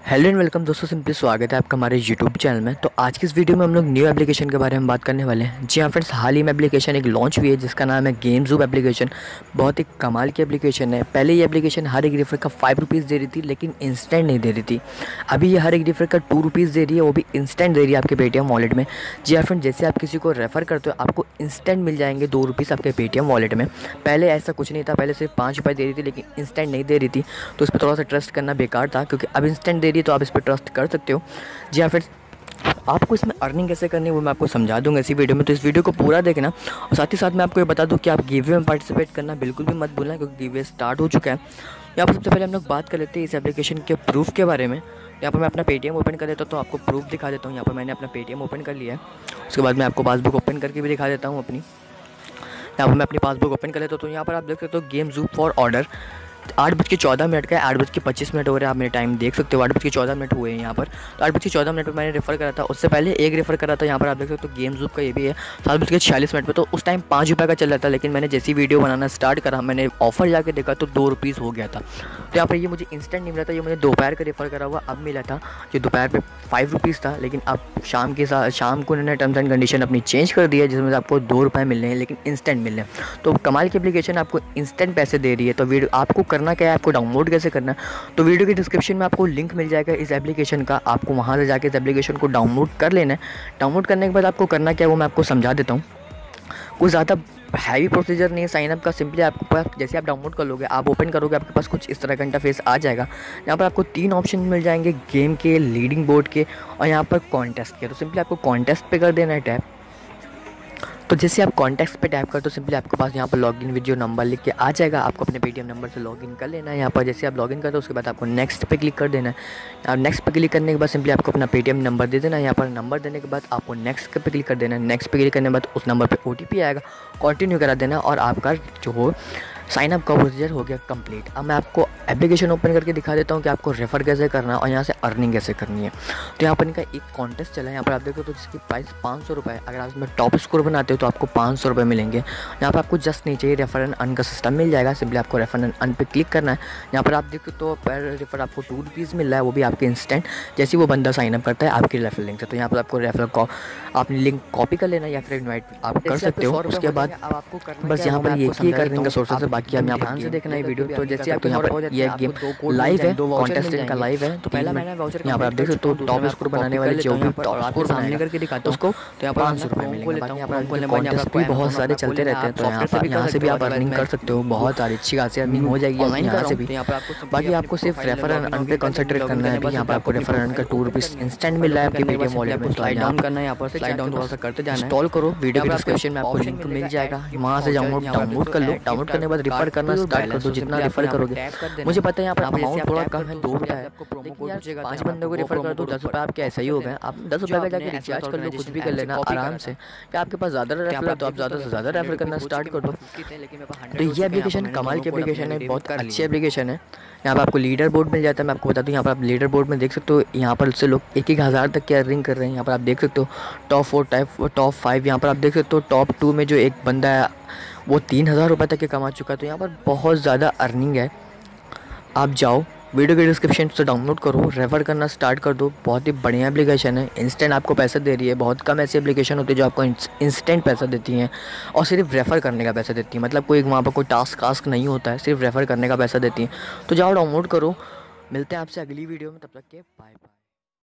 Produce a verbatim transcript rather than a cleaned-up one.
Hello and welcome दोस्तों, simply स्वागत है आपका हमारे यूट्यूब चैनल में। तो आज की इस वीडियो में हम लोग न्यू एप्लीकेशन के बारे में बात करने वाले हैं। जी हाँ फ्रेंड्स, हाल ही में एप्लीकेशन एक लॉन्च हुई है जिसका नाम है गेम ज़ूम एप्लीकेशन। बहुत ही कमाल की एप्लीकेशन है। पहले ये एप्लीकेशन हर एक रेफर का फाइव रुपीज़ दे रही थी, लेकिन इंस्टेंट नहीं दे रही थी। अभी ये हर एक रेफर का टू रुपीज़ दे रही है, वो भी इंस्टेंट दे रही है आपके पेटीएम वॉलेट में। जी हाँ फ्रेंड, जैसे आप किसी को रेफ़र करते हो आपको इंस्टेंट मिल जाएंगे दो रुपीज़ आपके पेटीएम वॉलेट में। पहले ऐसा कुछ नहीं था, पहले सिर्फ पाँच रुपये दे रही थी, लेकिन इंस्टेंट नहीं दे रही थी। तो इस पर थोड़ा सा ट्रस्ट करना बेकार था, क्योंकि अब इंस्टेंट दे रही है तो आप इस पर ट्रस्ट कर सकते हो। जी हाँ फ्रेंड्स, आपको इसमें अर्निंग कैसे करनी है वो मैं आपको समझा दूंगा इसी वीडियो में। तो इस वीडियो को पूरा देखना, और साथ ही साथ मैं आपको ये बता दूं कि आप गिव वे में पार्टिसिपेट करना बिल्कुल भी मत भूलना, क्योंकि गिव वे स्टार्ट हो चुका है। यहाँ पर सबसे पहले हम लोग बात कर लेते हैं इस एप्लीकेशन के प्रूफ के बारे में। यहाँ पर मैं अपना पेटीएम ओपन कर देता हूँ तो आपको प्रूफ दिखा देता हूँ। यहाँ पर मैंने अपना पेटीएम ओपन कर लिया है। उसके बाद मैं आपको पासबुक ओपन करके भी दिखा देता हूँ अपनी। यहाँ पर मैं अपनी पासबुक ओपन कर लेता हूँ तो यहाँ पर आप देख सकते हो गेम ज़ूम फॉर ऑर्डर आठ बज के चौदह मिनट का है। आठ बज के पच्चीस मिनट हो रहे हैं, आप मेरे टाइम देख सकते हो। आठ बज के चौदह मिनट हुए हैं यहाँ पर। तो आठ बज के चौदह मिनट पर मैंने रेफ़र करा था, उससे पहले एक रेफ़र करा था। यहाँ पर आप देख सकते हो गेम ज़ूम का ये भी है सात बज के छियालीस मिनट पर। तो उस टाइम पाँच रुपये का चल रहा था, लेकिन मैंने जैसी वीडियो बनाना स्टार्ट करा मैंने ऑफर जाके देखा तो दो रुपीज़ हो गया था। तो यहाँ पर ये मुझे इंस्टेंट नहीं मिला था, ये मुझे दोपहर का रेफ़र करा हुआ अब मिला था, जो दोपहर पर फाइव रुपीज़ था। लेकिन अब शाम के साथ शाम को इन्होंने टर्म्स एंड कंडीशन अपनी चेंज कर दी है, जिसमें आपको दो रुपये मिल रहे हैं लेकिन इंस्टेंट मिल रहे हैं। तो कमाल की एप्लीकेशन आपको इंस्टेंट पैसे दे रही है। तो वीडियो आपको करना क्या है, आपको डाउनलोड कैसे करना है, तो वीडियो की डिस्क्रिप्शन में आपको लिंक मिल जाएगा इस एप्लीकेशन का। आपको वहां से जाके इस एप्लीकेशन को डाउनलोड कर लेना है। डाउनलोड करने के बाद आपको करना क्या है वो मैं आपको समझा देता हूँ। कुछ ज़्यादा हैवी प्रोसीजर नहीं है साइन अप का। सिंपली आपके पास जैसे आप डाउनलोड कर लोगे, आप ओपन करोगे, आपके पास कुछ इस तरह का इंटरफेस आ जाएगा। यहाँ पर आपको तीन ऑप्शन मिल जाएंगे, गेम के, लीडिंग बोर्ड के और यहाँ पर कॉन्टेस्ट के। तो सिंपली आपको कॉन्टेस्ट पे कर देना है टैप। तो जैसे आप कॉन्टैक्ट्स पे टैप कर तो सिंपली आपके पास यहाँ पर लॉगिन विद योर नंबर लिख के आ जाएगा। आपको अपने पेटीएम नंबर से लॉगिन कर लेना है। यहाँ पर जैसे आप लॉगिन करते हो उसके बाद आपको नेक्स्ट पे क्लिक कर देना है। और नेक्स्ट पे क्लिक करने के बाद सिंपली आपको अपना पेटीएम नंबर दे देना है। यहाँ पर नंबर देने के बाद आपको नेक्स्ट पे क्लिक कर देना है। नेक्स्ट पे क्लिक करने के बाद उस नंबर पर ओ टी पी आएगा, कंटिन्यू करा देना और आपका जो हो साइन अप का प्रोसीजर हो गया कंप्लीट। अब मैं आपको एप्लीकेशन ओपन करके दिखा देता हूँ कि आपको रेफ़र कैसे करना है और यहाँ से अर्निंग कैसे करनी है। तो यहाँ पर इनका एक कॉन्टेस्ट चला है, यहाँ पर आप देखो तो जिसकी प्राइस पाँच सौ रुपये है। अगर आप इसमें टॉप स्कोर बनाते हो तो आपको पाँच सौ रुपये मिलेंगे। यहाँ पर आपको जस्ट नीचे ही रेफर एंड अर्न का सिस्टम मिल जाएगा। सिंपली आपको रेफर एंड अर्न पे क्लिक करना है। यहाँ पर आप देखो तो पर रेफर आपको टू रुपीज़ मिल रहा है, वो भी आपके इंस्टेंट जैसे वो बंदा साइन अप करता है आपके रेफर लिंक से। तो यहाँ पर आपको रेफर को आपने लिंक कॉपी कर लेना या फिर इन्वाइट आप कर सकते हो। उसके बाद बस यहाँ पर ये करने का सोर्सेस है, बाकी हम यहाँ पर देखना है वीडियो। तो जैसे आपको यहाँ पर ये गेम लाइव है, कॉन्टेस्ट इनका लाइव है। तो पहला मैंने वाउचर यहाँ पर आप देख सकते हो टॉप स्कोर बनाने वाले जो भी टॉप स्कोर सामने करके दिखाता हूँ उसको, तो यहाँ पर पाँच सौ रुपये मिलेंगे। बाकी यहाँ पर कॉन्टेस्ट भी बहुत सारे चलते रहते हैं, तो यहाँ पर यहाँ से भी आप अर्निंग कर सकते हो। बहुत सारी अच्छी खासी अर्निंग हो जाएगी यहाँ से भी। बाकी आपको सिर्फ रेफर एंड अर्न पे कंसंट्रेट करना है। यहाँ पर आपको रेफर एंड का टू रुपीज़ इंस्टेंट मिल रहा है आपके पेटीएम वॉलेट में। स्लाइड डाउन करना है, यहाँ पर स्लाइड डाउन थोड़ा सा करते जाना है। इंस्टॉल करो, वीडियो के डिस्क्रिप्शन में आपको लिंक मिल जाएगा, वहाँ से डाउनलोड डाउनलोड कर लो। डाउनलोड करने के बाद रेफर करना स्टार्ट कर दो। जितना रेफर करोगे, मुझे पता है यहाँ पर अमाउंट थोड़ा कम है, दो रुपये है, लेकिन पाँच बंदों को रेफर कर दो, दस रुपये आपके ऐसा ही हो गए। आप दस रुपये का जाके रिचार्ज कर लो, कुछ भी कर लेना आराम से। क्या आपके पास ज़्यादा रेफर है तो आप ज़्यादा से ज़्यादा रेफर करना स्टार्ट कर दो। तो ये एप्लीकेशन कमाल की एप्लीकेशन है, बहुत अच्छी एप्लीकेशन है। यहाँ पर आपको लीडर बोर्ड मिल जाता है। मैं आपको बता दूँ, यहाँ पर आप लीडर बोर्ड में देख सकते हो, यहाँ पर से लोग एक एक हज़ार तक की अर्निंग कर रहे हैं। यहाँ पर आप देख सकते हो top four type top five. यहाँ पर आप देख सकते हो टॉप टू में जो एक बंदा है वो तीन हज़ार रुपये तक के कमा चुका है। तो यहाँ पर बहुत ज़्यादा अर्निंग है। आप जाओ, वीडियो के डिस्क्रिप्शन से डाउनलोड करो, रेफ़र करना स्टार्ट कर दो। बहुत ही बढ़िया एप्लीकेशन है, इंस्टेंट आपको पैसे दे रही है। बहुत कम ऐसी एप्लीकेशन होती है जो आपको इंस्टेंट पैसा देती हैं और सिर्फ रेफ़र करने का पैसा देती है। मतलब कोई वहाँ पर कोई टास्क टास्क नहीं होता है, सिर्फ रेफ़र करने का पैसा देती हैं। तो जाओ डाउनलोड करो। मिलते हैं आपसे अगली वीडियो में, तब तक के बाय बाय।